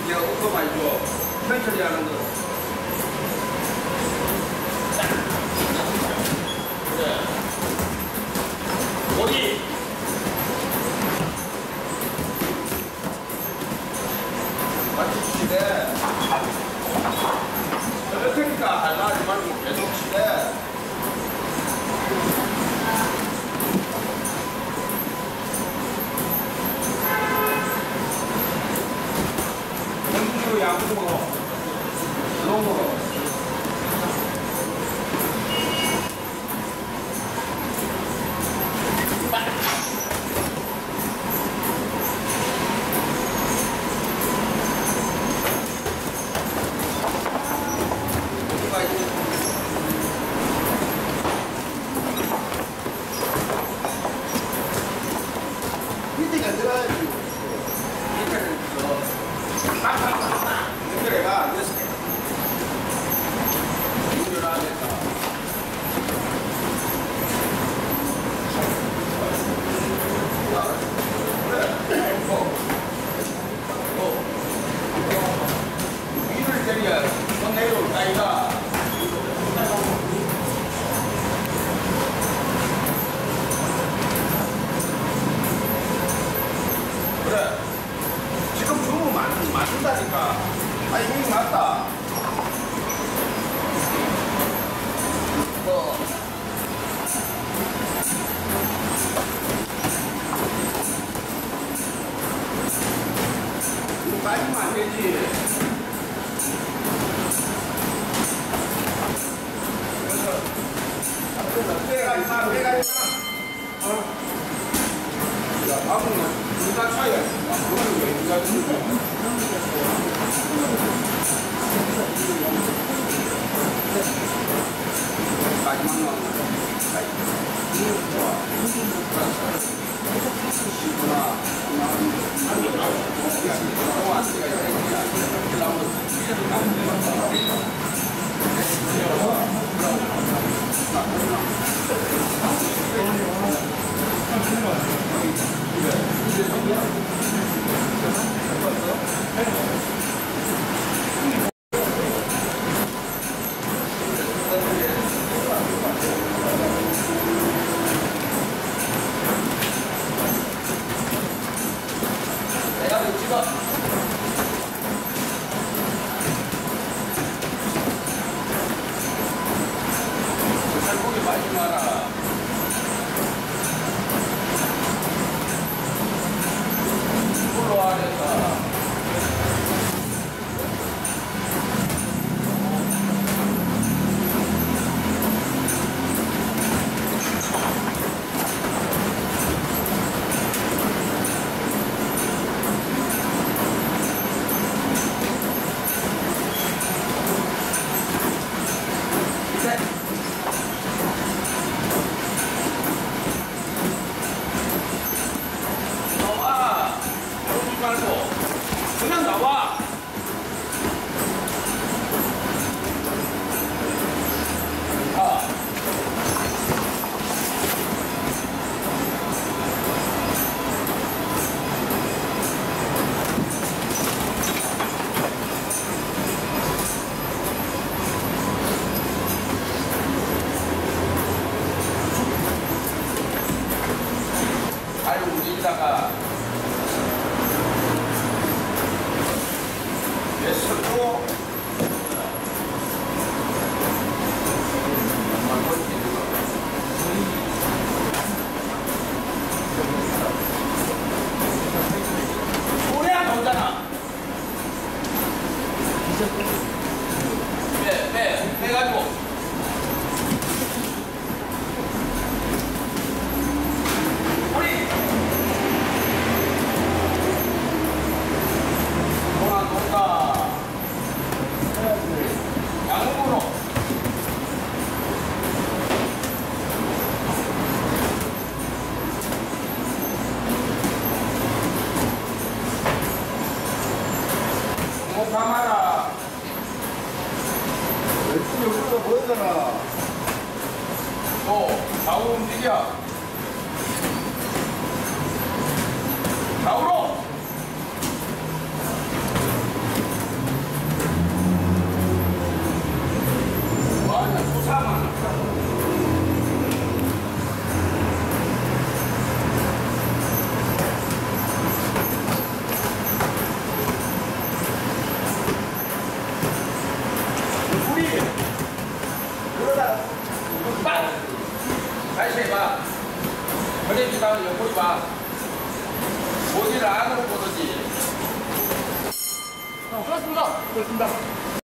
이제 오토바이 줘. 천천히 하는 거. 그래. 어디? 같이 치대. 저럴 테니까 하지 말고 계속 치대. 전국으로 야구도 먹어. 너무 먹어. 밑에가 들어야지. 밑에는 팍팍팍팍 연결해가 이렇게 연결하면서 위를 때려야 더 내려올 따위가 그래. 지금 주문 맞는다니까. 아니, 이게 맞다. 이거 빠지면 안 되지. 그래서, 빼가 있나, 빼가 있나. 야, 밥은 누가 쳐야 돼. 그거는 왜 누가 치냐. 마지막 나오는 움직이다가 예술로 오래 안 나오잖아. 빼가지고 양으로 목 감아라. 열심히 흘러 보이잖아. 좌우 움직여. 좌우로. 다시 해봐. 그래비가 옆으로 봐. 어디를 안으로 보든지. 그렇습니다.